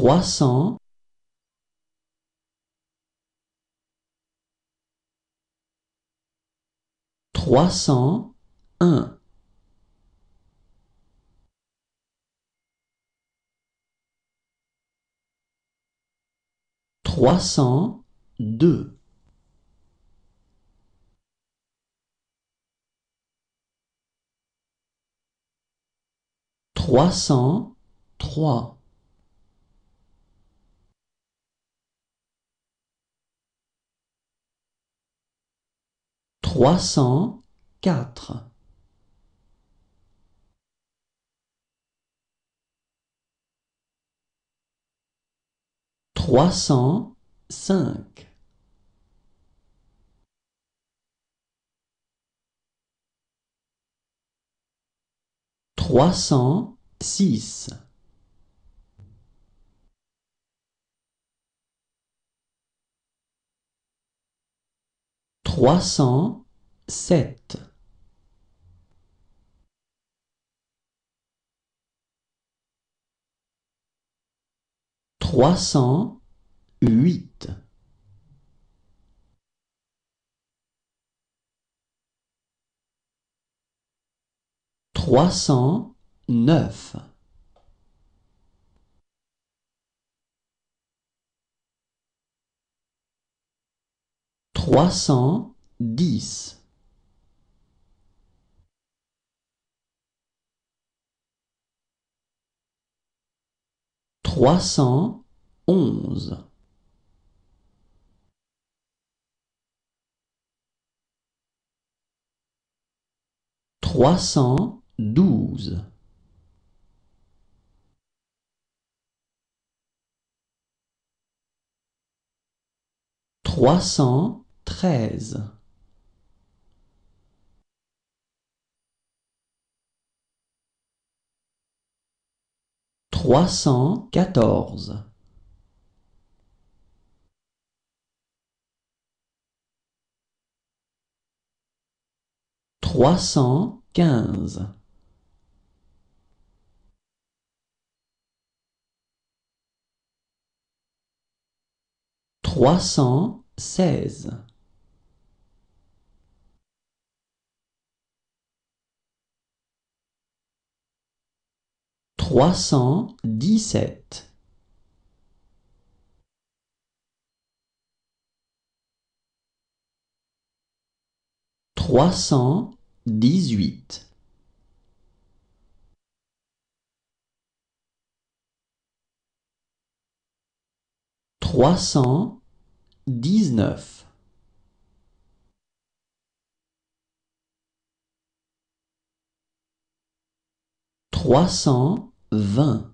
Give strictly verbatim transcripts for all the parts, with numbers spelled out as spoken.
trois cents, trois cent un, trois cent deux, trois cent trois, trois cent quatre, trois cent cinq, trois cent six, trois cent sept, trois cent huit, trois cent neuf, trois cent dix, trois cent onze, trois cent douze, trois cent treize, trois cent quatorze, trois cent quinze, trois cent seize, trois cent dix-sept, trois cent dix-huit, trois cent dix-neuf, trois cent vingt,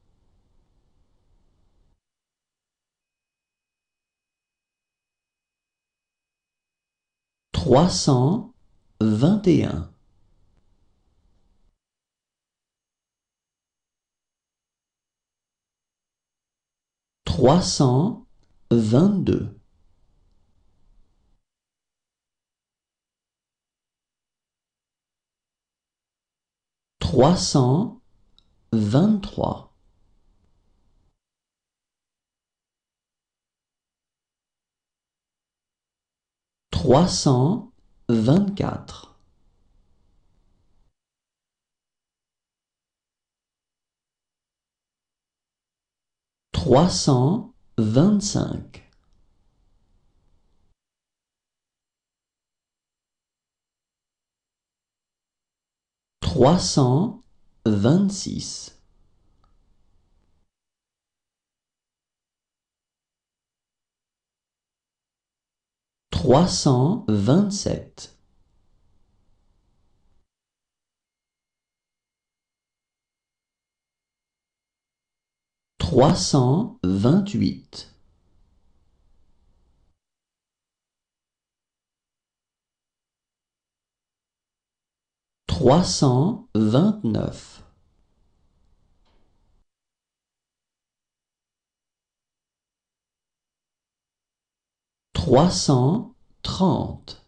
trois cent vingt et un, trois cent vingt-deux, trois cent vingt-trois, trois cent vingt-quatre, trois cent vingt-cinq, trois cent vingt-six, trois cent vingt-sept, trois cent vingt-huit, trois cent vingt-neuf, trois cent trente,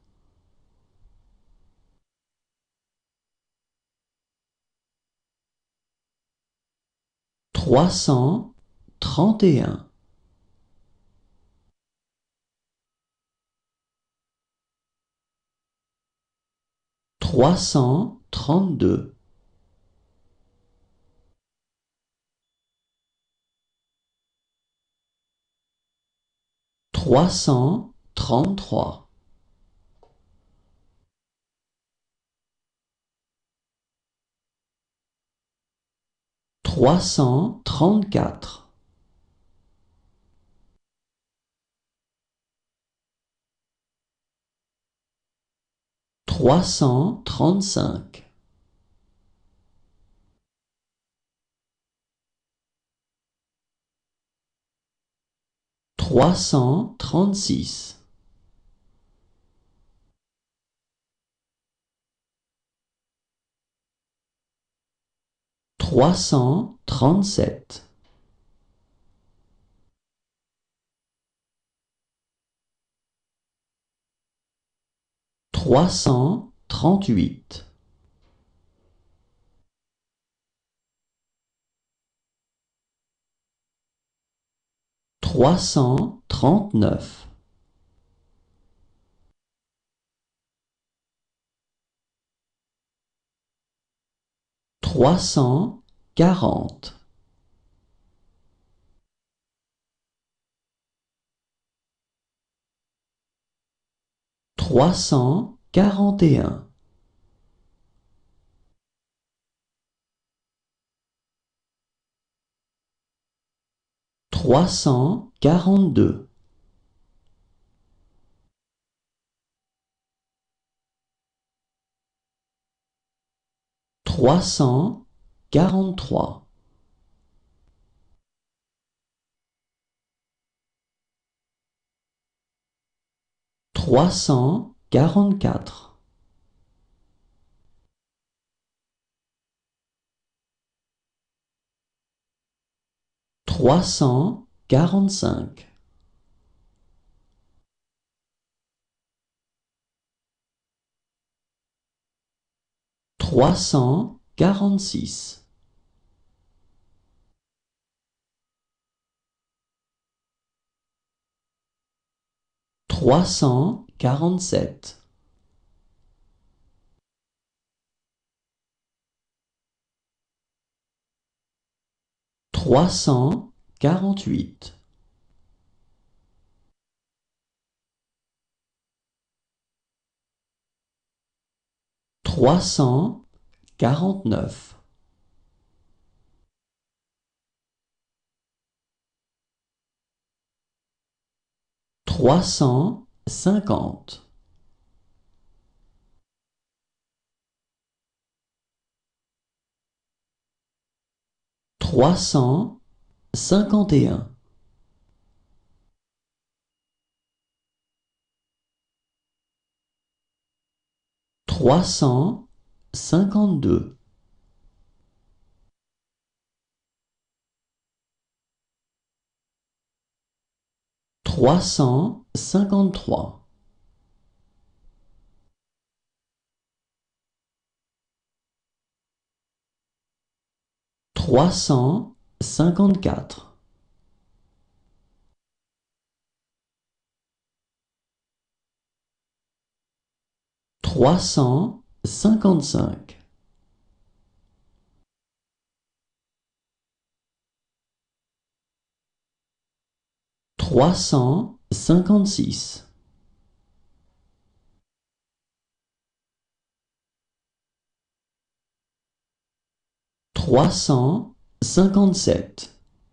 trois cent trente et un, trois cent trente-deux, trois cent trente-trois, trois cent trente-quatre, trois cent trente-cinq, trois cent trente-six, trois cent trente-sept, trois cent trente-huit, trois cent trente-neuf, trois cent quarante, trois cent quarante et un, trois cent quarante-deux, trois cent quarante-trois, trois cent quarante-quatre, trois cent quarante-cinq, trois cent quarante-six, trois cent quarante-sept, trois cent quarante-huit, trois cent quarante-neuf, trois cent cinquante, trois cent cinquante et un, trois cent cinquante-deux, trois cent cinquante-trois, trois cent cinquante-quatre, trois cent cinquante-cinq, trois cent cinquante-six, trois cent cinquante-sept,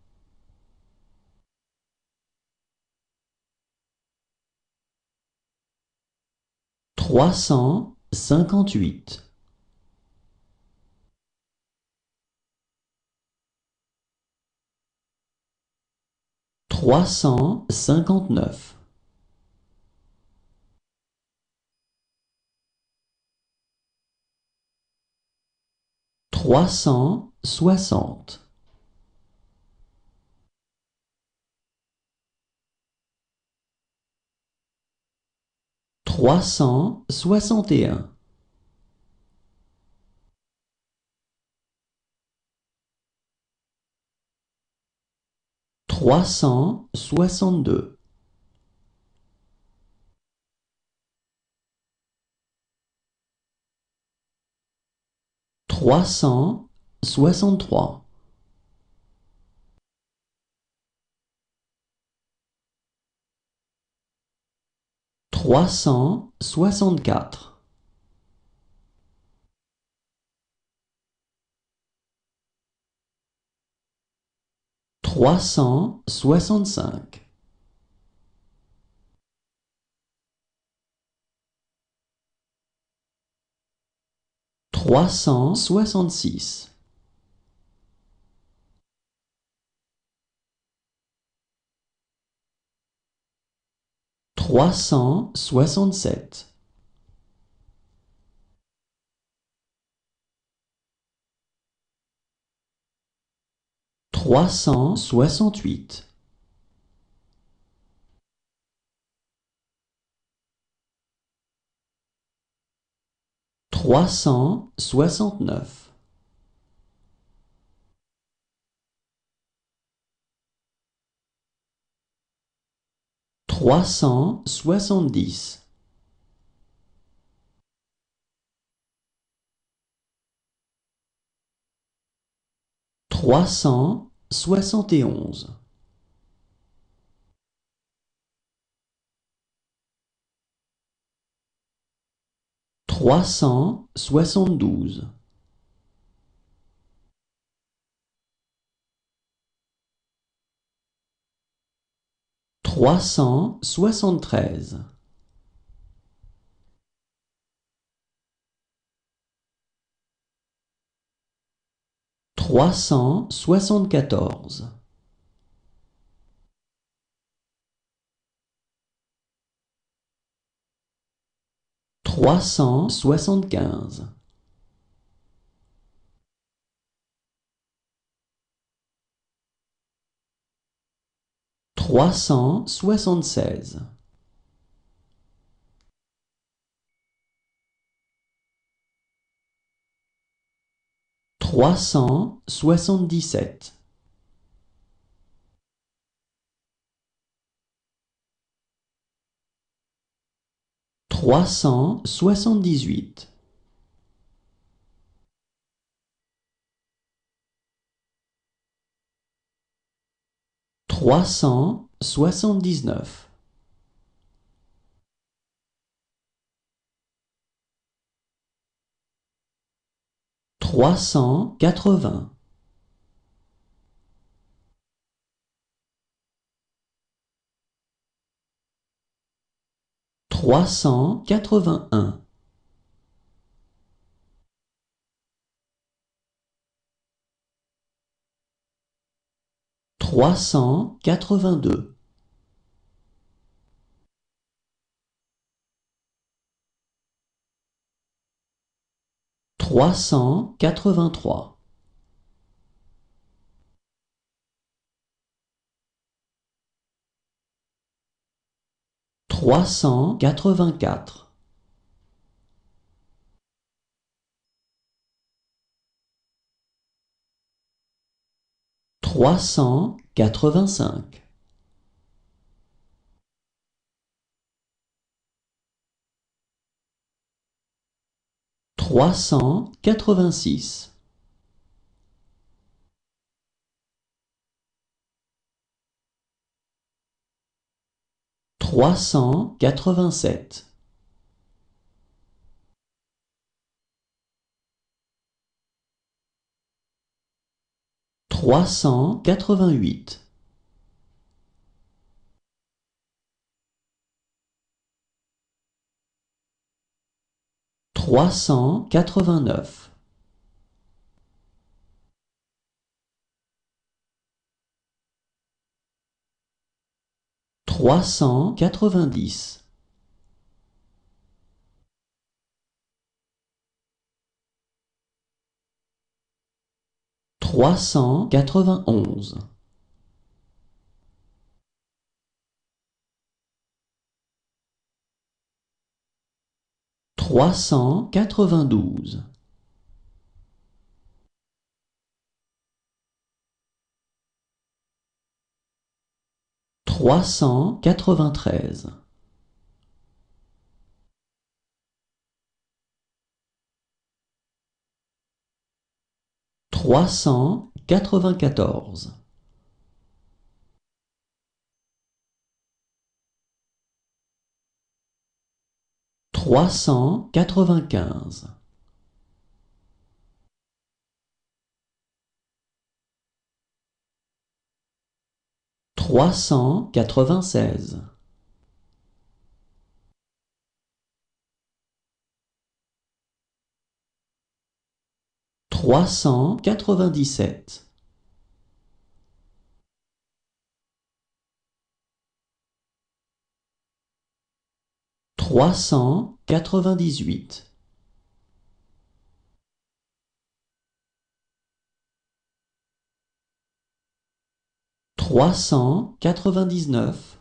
trois cent cinquante-huit, trois cent cinquante-neuf, trois cent soixante, trois cent soixante et un, trois cent soixante-deux. trois cent soixante-trois. trois cent soixante-quatre. trois cent soixante-cinq. trois cent soixante-six. trois cent soixante-sept. trois cent soixante-huit. trois cent soixante-neuf. trois cent soixante-dix. trois cent soixante et onze. trois cent soixante-douze. trois cent soixante-treize. trois cent soixante-quatorze. trois cent soixante-quinze. trois cent soixante-seize. trois cent soixante-dix-sept. trois cent soixante-dix-huit. trois cent soixante-dix-neuf. trois cent quatre-vingts. trois cent quatre-vingt-un. trois cent quatre-vingt-deux. trois cent quatre-vingt-trois. trois cent quatre-vingt-quatre. trois cent quatre-vingt-cinq. trois cent quatre-vingt-six. trois cent quatre-vingt-sept. trois cent quatre-vingt-huit. trois cent quatre-vingt-neuf. trois cent quatre-vingt-dix. trois cent quatre-vingt-onze. trois cent quatre-vingt-douze. trois cent quatre-vingt-treize, trois cent quatre-vingt-quatorze, trois cent quatre-vingt-quinze, trois cent quatre-vingt-seize, trois cent quatre-vingt-dix-sept, trois cent quatre-vingt-dix-huit, trois cent quatre-vingt-dix-neuf,